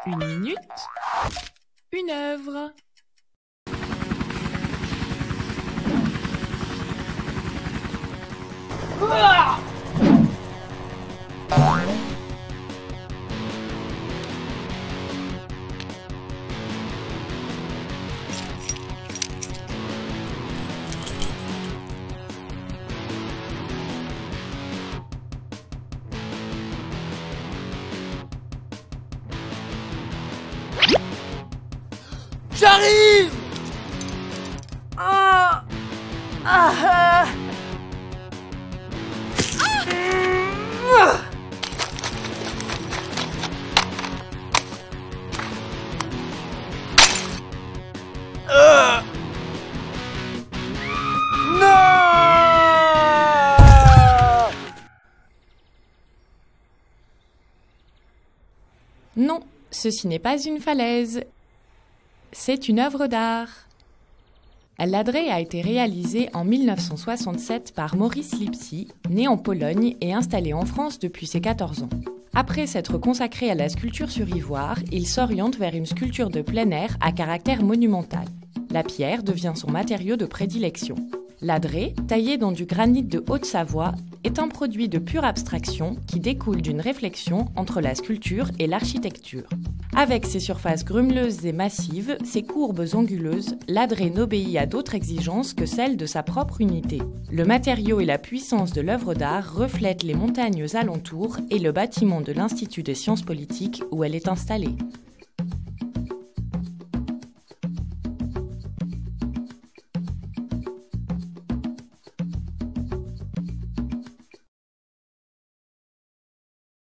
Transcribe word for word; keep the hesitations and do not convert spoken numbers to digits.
Une minute, une œuvre. J'arrive. Ah ah ah. Ah. Non. Non, ceci n'est pas une falaise. C'est une œuvre d'art. L'Adret a été réalisé en mille neuf cent soixante-sept par Maurice Lipsy, né en Pologne et installé en France depuis ses quatorze ans. Après s'être consacré à la sculpture sur ivoire, il s'oriente vers une sculpture de plein air à caractère monumental. La pierre devient son matériau de prédilection. L'Adret, taillé dans du granit de Haute-Savoie, est un produit de pure abstraction qui découle d'une réflexion entre la sculpture et l'architecture. Avec ses surfaces grumeleuses et massives, ses courbes anguleuses, l'Adret n'obéit à d'autres exigences que celles de sa propre unité. Le matériau et la puissance de l'œuvre d'art reflètent les montagnes alentours et le bâtiment de l'Institut des sciences politiques où elle est installée.